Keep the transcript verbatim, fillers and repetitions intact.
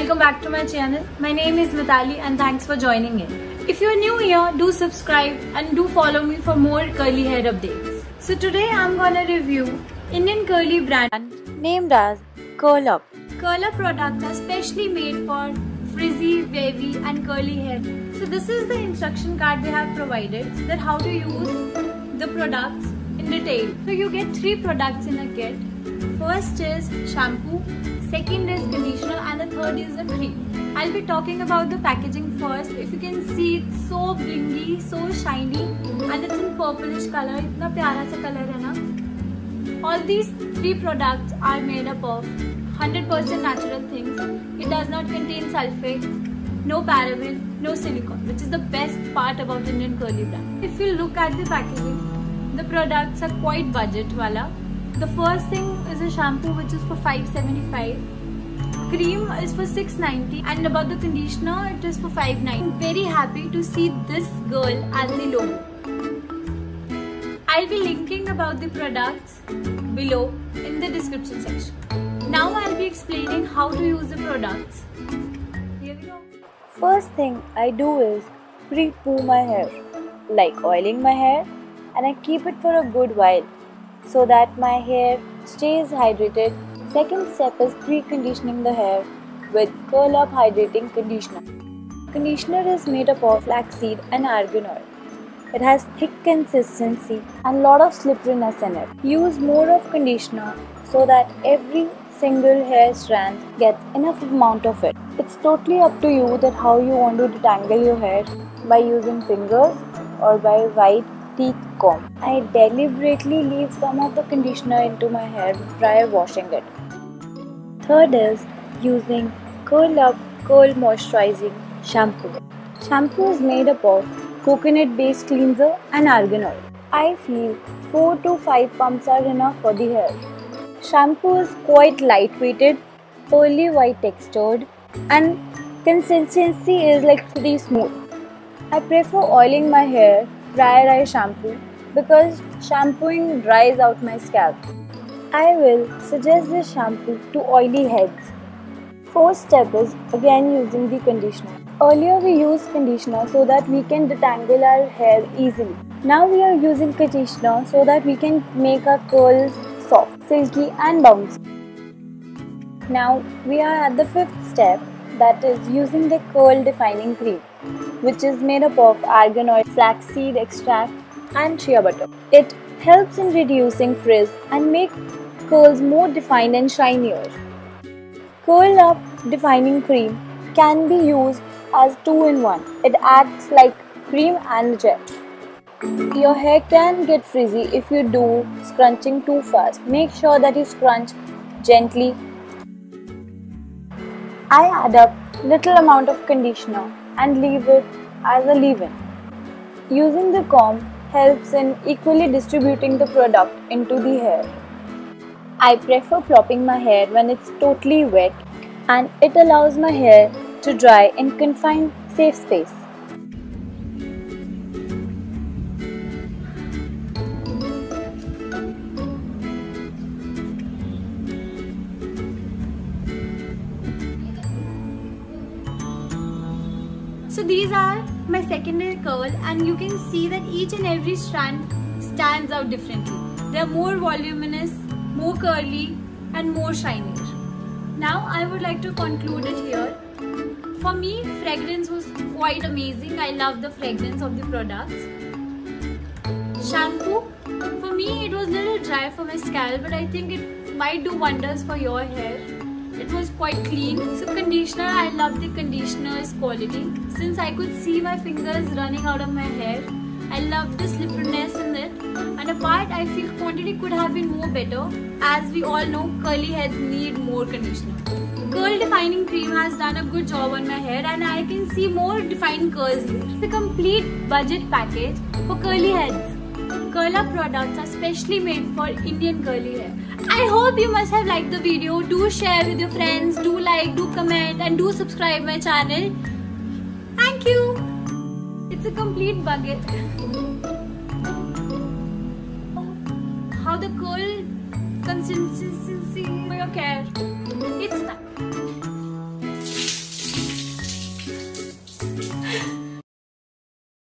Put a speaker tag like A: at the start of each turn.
A: welcome back to my channel. My name is Mitali and thanks for joining in. If you're new here, do subscribe and do follow me for more curly hair updates. So today I'm gonna review Indian curly brand named as Curl Up. Curl Up products are specially made for frizzy, wavy and curly hair. So this is the instruction card they have provided that how to use the products in detail. So you get three products in a kit. First is shampoo, second is conditioner and the third is a cream. I'll be talking about the packaging first. If you can see, it's so blingy, so shiny and it's in purplish color. Itna pyara sa color hai na. All these three products are made up of one hundred percent natural things. It does not contain sulfate, no paraben, no silicone, which is the best part about Indian curly brand. If you look at the packaging, the products are quite budget wala. The first thing is a shampoo which is for five seventy-five. Cream is for six ninety and about the conditioner it is for five ninety. I'm very happy to see this girl as the logo. I'll be linking about the products below in the description section. Now I'll be explaining how to use the products. Here we go.
B: First thing I do is pre-poo my hair, like oiling my hair, and I keep it for a good while so that my hair stays hydrated. Second step is pre-conditioning the hair with Curl Up Hydrating Conditioner. Conditioner is made up of flaxseed and argan oil. It has thick consistency and lot of slipperiness in it. Use more of conditioner so that every single hair strand gets enough amount of it. It's totally up to you that how you want to detangle your hair, by using fingers or by white teeth comb. I deliberately leave some of the conditioner into my hair prior washing it. Third is using Curl Up Curl Moisturizing Shampoo. Shampoo is made up of coconut based cleanser and argan oil. I feel four to five pumps are enough for the hair. Shampoo is quite lightweighted, pearly white textured and consistency is like pretty smooth. I prefer oiling my hair prior I shampoo because shampooing dries out my scalp. I will suggest this shampoo to oily heads. Fourth step is again using the conditioner. Earlier we used conditioner so that we can detangle our hair easily. Now we are using conditioner so that we can make our curls soft, silky and bouncy. Now we are at the fifth step, that is using the curl defining cream, which is made up of argan oil, flaxseed extract and shea butter. It helps in reducing frizz and make curls more defined and shinier. Curl Up Defining Cream can be used as two in one. It acts like cream and gel. Your hair can get frizzy if you do scrunching too fast. Make sure that you scrunch gently. I add up little amount of conditioner and leave it as a leave-in. Using the comb helps in equally distributing the product into the hair. I prefer plopping my hair when it's totally wet and it allows my hair to dry in confined safe space.
A: So these are my secondary curl and you can see that each and every strand stands out differently. They are more voluminous, more curly and more shinier. Now I would like to conclude it here. For me, fragrance was quite amazing. I love the fragrance of the products. Shampoo, for me it was a little dry for my scalp, but I think it might do wonders for your hair. It was quite clean. So conditioner, I love the conditioner's quality. Since I could see my fingers running out of my hair, I love the slipperiness in it. And apart, I feel quantity could have been more better. As we all know, curly heads need more conditioner. Curl Defining Cream has done a good job on my hair and I can see more defined curls here. It's a complete budget package for curly heads. Curl Up products are specially made for Indian curly hair. I hope you must have liked the video. Do share with your friends, do like, do comment and do subscribe my channel. Thank you. It's a complete budget. How the curl consistency for your hair. It's